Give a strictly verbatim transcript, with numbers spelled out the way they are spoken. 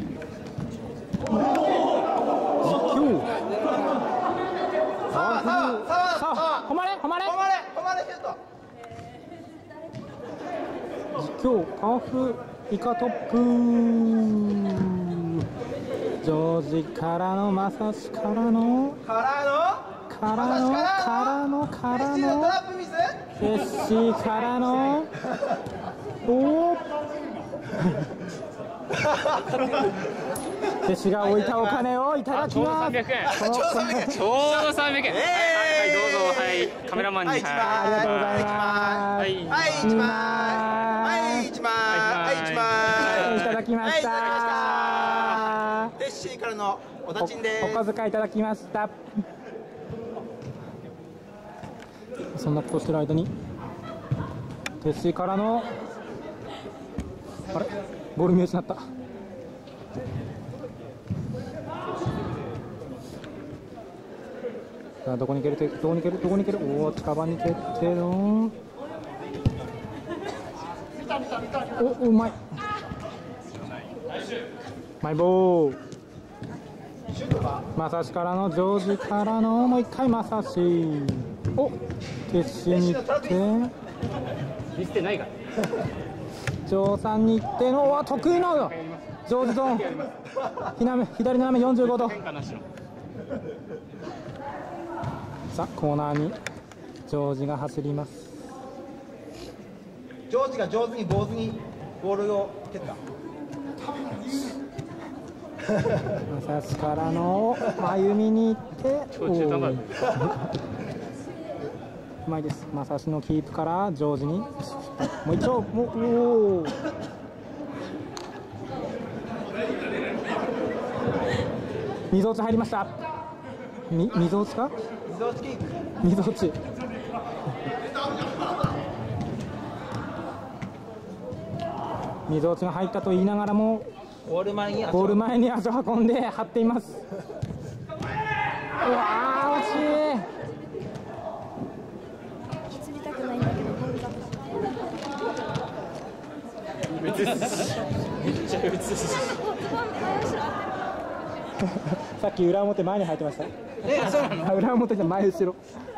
さあさあさあ、 誉れ誉れ誉れ誉れシュート。 実況ハーフイカトップジョージからのまさしからのからのからのからのからのトラップミス。 ケッシーからのおおケッシーが置いたお金をいただきます。 ちょうどさんびゃくえん。 ちょうどさんびゃくえん。 ちょうどさんびゃくえん。はいはいどうぞはいカメラマンに。 はい一枚。 ありがとうございます。 はいはい一枚。はい一枚。はい一枚。 いただきました。 テッシーからのお立ちんです。 お小遣いいただきました。そんなことしてる間にテッシーからのあれボール見失った。さあどこに蹴るどこに蹴るどこに蹴るおお近場に蹴ってのおうまいマイボーまさしからのジョージからのもう一回まさしお決心に行って見捨てないからジョーさんに行ってのわ得意のジョージゾーン左斜めよんじゅうごど。さあコーナーにジョージが走ります。 ジョージが上手に坊主にボールを蹴った。 まさしからの歩みに行っておーうまいです。まさしのキープからジョージにもう一丁もうおー溝落ち入りました。み溝落ちか溝落ちキック。 溝落ち溝落ちが入ったと言いながらもゴール前に足をゴール前に足を運んで張っています。うわー惜しい。 釣りたくないんだけどボールがめっちゃ映すさっき裏表前に入ってました。 え、そうなの？ 裏表じゃ前後ろ。